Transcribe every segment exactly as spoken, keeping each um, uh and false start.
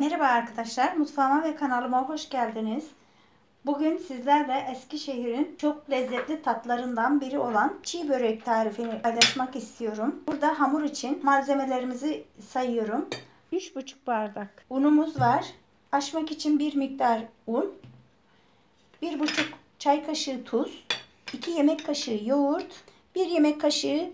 Merhaba arkadaşlar, mutfağıma ve kanalıma hoş geldiniz. Bugün sizlerle Eskişehir'in çok lezzetli tatlarından biri olan çiğ börek tarifini paylaşmak istiyorum. Burada hamur için malzemelerimizi sayıyorum. üç buçuk bardak unumuz var. Açmak için bir miktar un, bir buçuk çay kaşığı tuz, iki yemek kaşığı yoğurt, bir yemek kaşığı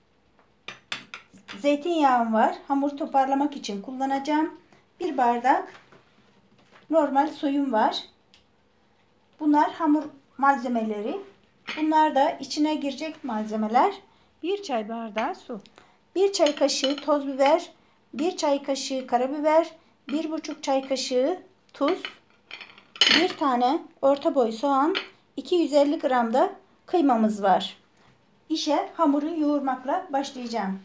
zeytinyağım var. Hamur toparlamak için kullanacağım. Bir bardak normal suyum var. Bunlar hamur malzemeleri. Bunlar da içine girecek malzemeler. bir çay bardağı su, bir çay kaşığı toz biber, bir çay kaşığı karabiber, bir buçuk çay kaşığı tuz, bir tane orta boy soğan, iki yüz elli gram da kıymamız var. İşe hamuru yoğurmakla başlayacağım.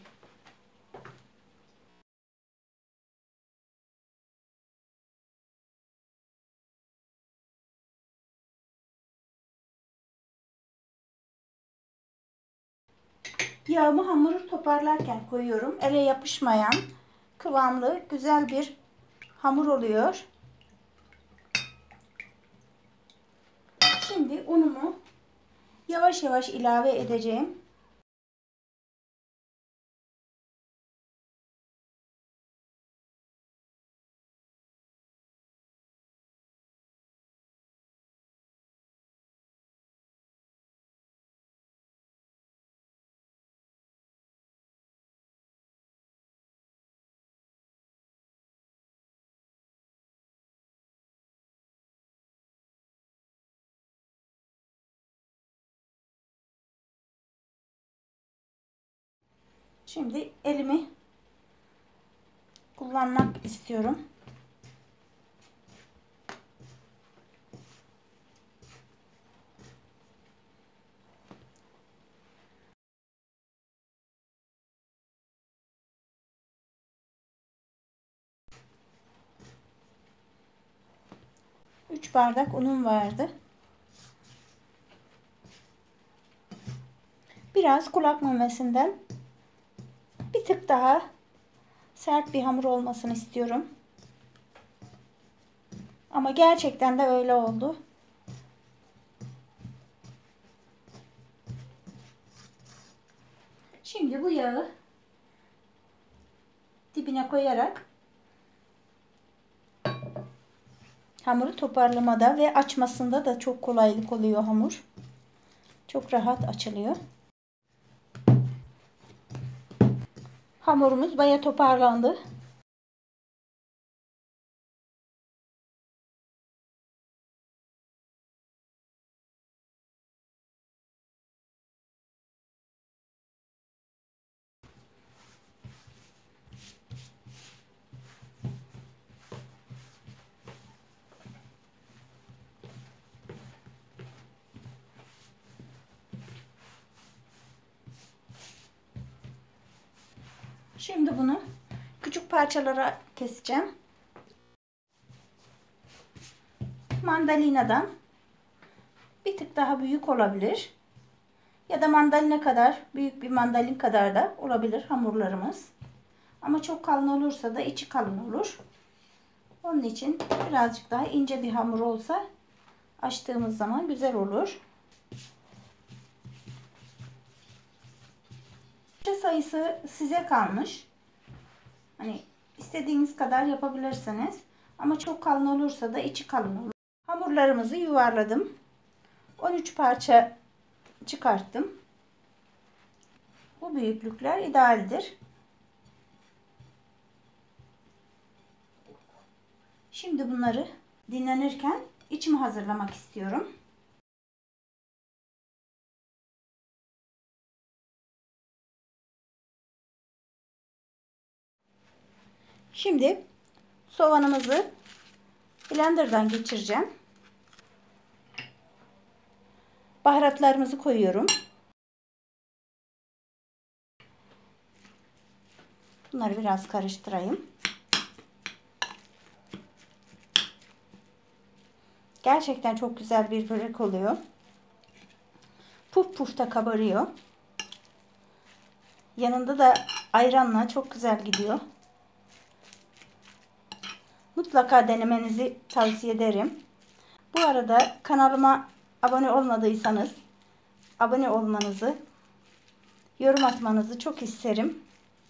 Yağımı hamuru toparlarken koyuyorum. Ele yapışmayan, kıvamlı, güzel bir hamur oluyor. Şimdi unumu yavaş yavaş ilave edeceğim. Şimdi elimi kullanmak istiyorum. üç bardak unum vardı. Biraz kulak memesinden bir tık daha sert bir hamur olmasını istiyorum. Ama gerçekten de öyle oldu. Şimdi bu yağı dibine koyarak hamuru toparlamada ve açmasında da çok kolaylık oluyor hamur. Çok rahat açılıyor. Hamurumuz bayağı toparlandı. Şimdi bunu küçük parçalara keseceğim. Mandalinadan bir tık daha büyük olabilir. Ya da mandalina kadar, büyük bir mandalin kadar da olabilir hamurlarımız. Ama çok kalın olursa da içi kalın olur. Onun için birazcık daha ince bir hamur olsa açtığımız zaman güzel olur. Sayısı size kalmış. Hani istediğiniz kadar yapabilirsiniz. Ama çok kalın olursa da içi kalın olur. Hamurlarımızı yuvarladım. on üç parça çıkarttım. Bu büyüklükler idealdir. Şimdi bunları dinlenirken içimi hazırlamak istiyorum. Şimdi soğanımızı blenderdan geçireceğim. Baharatlarımızı koyuyorum. Bunları biraz karıştırayım. Gerçekten çok güzel bir börek oluyor. Puf puf da kabarıyor. Yanında da ayranla çok güzel gidiyor. Mutlaka denemenizi tavsiye ederim. Bu arada kanalıma abone olmadıysanız abone olmanızı, yorum atmanızı çok isterim.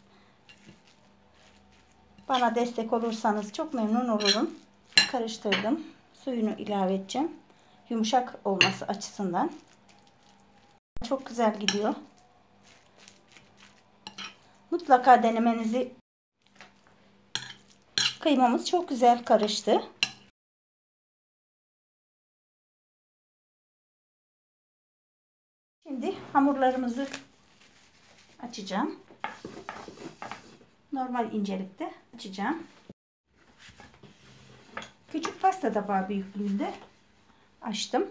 Bana destek olursanız çok memnun olurum. Karıştırdım. Suyunu ilave edeceğim. Yumuşak olması açısından. Çok güzel gidiyor. Mutlaka denemenizi. Kıymamız çok güzel karıştı. Şimdi hamurlarımızı açacağım. Normal incelikte açacağım. Küçük pasta tabağı büyüklüğünde açtım.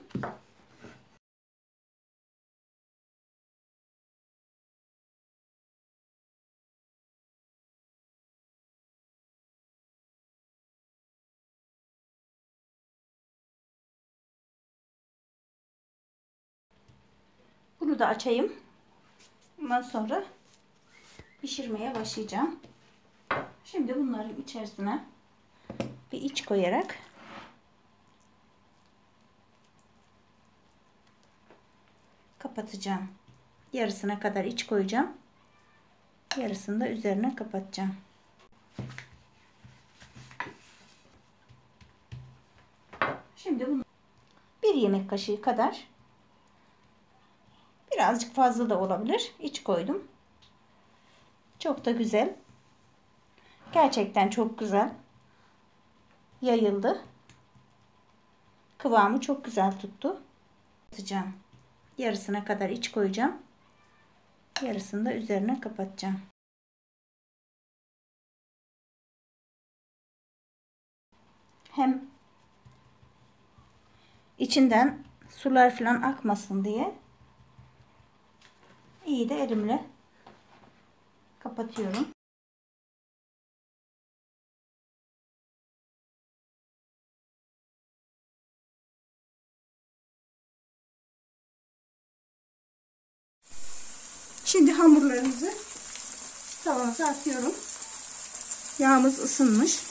Bunu da açayım. Ondan sonra pişirmeye başlayacağım. Şimdi bunların içerisine bir iç koyarak kapatacağım. Yarısına kadar iç koyacağım. Yarısını da üzerine kapatacağım. Şimdi bunu bir yemek kaşığı kadar, birazcık fazla da olabilir, İç koydum. Çok da güzel. Gerçekten çok güzel yayıldı. Kıvamı çok güzel tuttu. Atacağım. Yarısına kadar iç koyacağım. Yarısını da üzerine kapatacağım. Hem içinden sular falan akmasın diye iyi de elimle kapatıyorum. Şimdi hamurlarımızı tavamıza atıyorum. Yağımız ısınmış.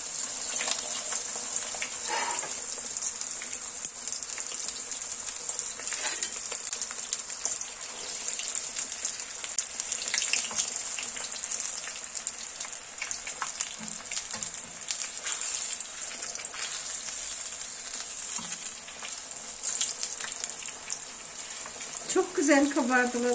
Çok güzel kabardılar.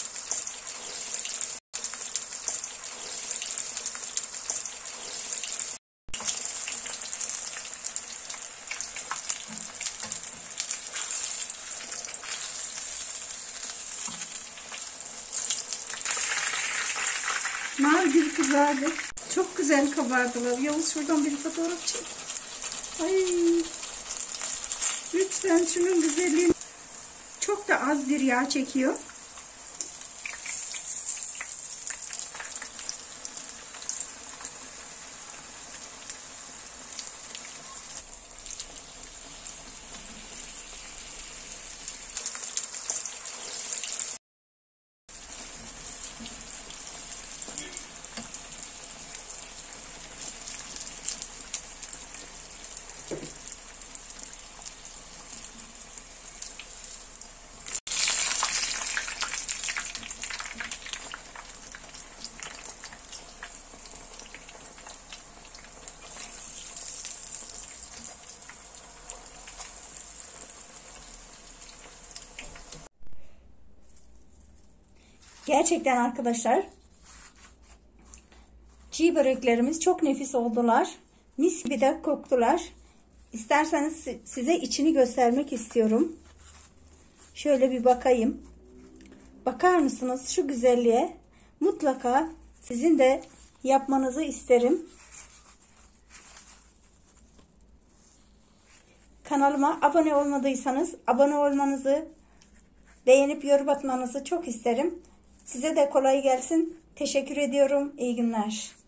Nar gibi kızardı. Çok güzel kabardılar. Yavuz şuradan bir fotoğraf çek. Ay. Lütfen şunun güzelliğini. Çok da az bir yağ çekiyor. Gerçekten arkadaşlar çiğ böreklerimiz çok nefis oldular. Mis gibi de koktular. İsterseniz size içini göstermek istiyorum. Şöyle bir bakayım. Bakar mısınız şu güzelliğe? Mutlaka sizin de yapmanızı isterim. Kanalıma abone olmadıysanız abone olmanızı, beğenip yorum atmanızı çok isterim. Size de kolay gelsin. Teşekkür ediyorum. İyi günler.